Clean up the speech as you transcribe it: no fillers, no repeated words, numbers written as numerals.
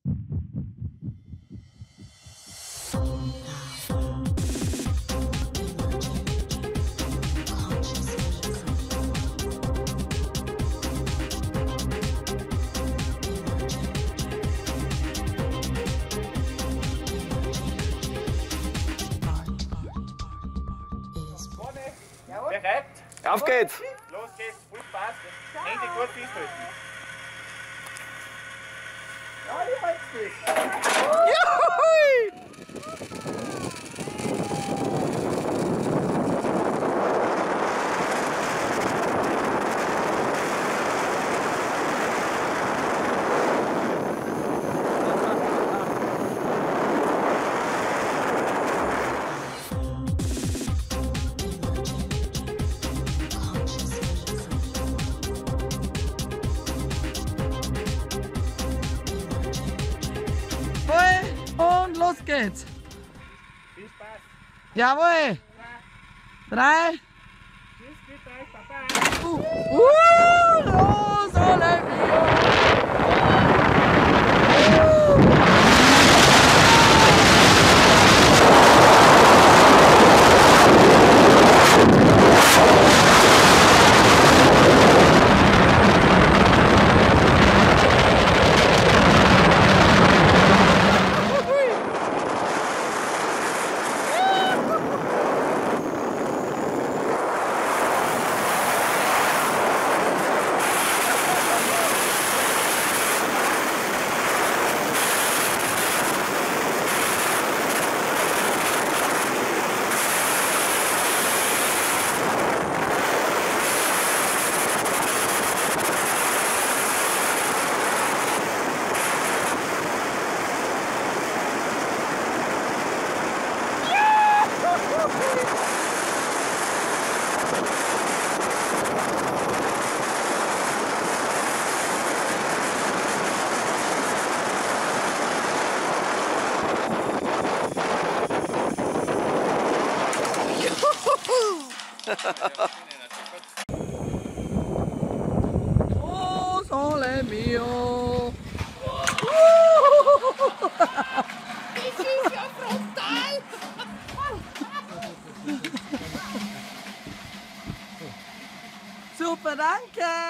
Bereit? Auf geht's! Los geht's, viel Spaß. Hände gut festhalten. Ja, ich halte Und los geht's. Viel Spaß. Jawohl. 3. Tschüss, bitte euch, Papa. Los, alle Oh, sole mio! Das ist ja brutal! Super, danke!